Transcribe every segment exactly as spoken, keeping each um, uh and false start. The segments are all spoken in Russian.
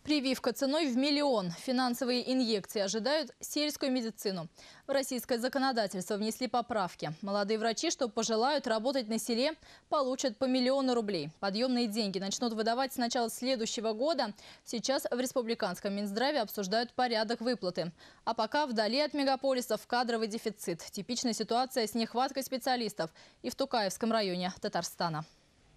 Прививка ценой в миллион. Финансовые инъекции ожидают сельскую медицину. В российское законодательство внесли поправки. Молодые врачи, что пожелают работать на селе, получат по миллиону рублей. Подъемные деньги начнут выдавать с начала следующего года. Сейчас в республиканском Минздраве обсуждают порядок выплаты. А пока вдали от мегаполисов кадровый дефицит. Типичная ситуация с нехваткой специалистов и в Тукаевском районе Татарстана.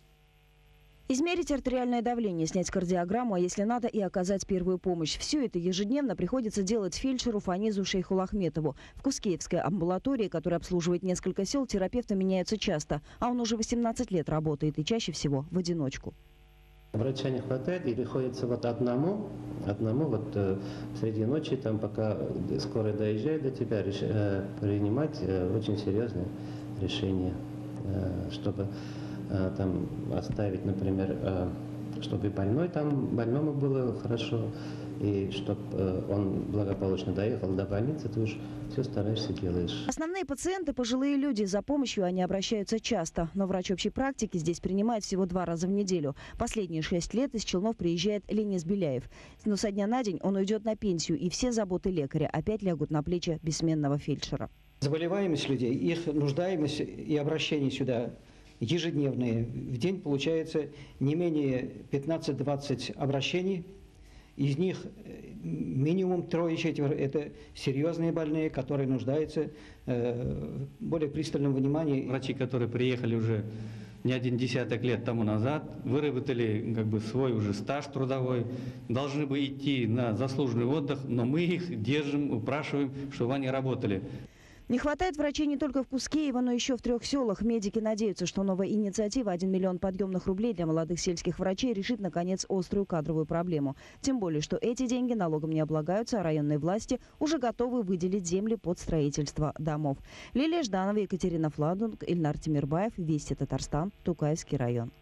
Измерить артериальное давление, снять кардиограмму, а если надо, и оказать первую помощь. Все это ежедневно приходится делать фельдшеру Фанизу Шейхулахметову. В Кускеевской амбулатории, которая обслуживает несколько сел, терапевты меняются часто. А он уже восемнадцать лет работает и чаще всего в одиночку. Врача не хватает и приходится вот одному, одному вот э, среди ночи, там пока скорая доезжает до тебя, реш, э, принимать э, очень серьезные решения, э, чтобы э, там оставить, например, э, чтобы больной там, больному было хорошо, и чтобы э, он благополучно доехал до больницы, ты уж все стараешься, делаешь. Основные пациенты – пожилые люди. За помощью они обращаются часто. Но врач общей практики здесь принимает всего два раза в неделю. Последние шесть лет из Челнов приезжает Ленис Беляев. Но со дня на день он уйдет на пенсию, и все заботы лекаря опять лягут на плечи бессменного фельдшера. Заболеваемость людей, их нуждаемость и обращение сюда ежедневные. В день получается не менее пятнадцати-двадцати обращений. Из них минимум трое-четверо – это серьезные больные, которые нуждаются в более пристальном внимании. Врачи, которые приехали уже не один десяток лет тому назад, выработали как бы свой уже стаж трудовой, должны бы идти на заслуженный отдых, но мы их держим, упрашиваем, чтобы они работали. Не хватает врачей не только в Кускеево, но еще в трех селах. Медики надеются, что новая инициатива один миллион подъемных рублей для молодых сельских врачей решит, наконец, острую кадровую проблему. Тем более, что эти деньги налогом не облагаются, а районные власти уже готовы выделить земли под строительство домов. Лилия Жданова, Екатерина Фладунг, Ильнар Тимирбаев, Вести Татарстан, Тукаевский район.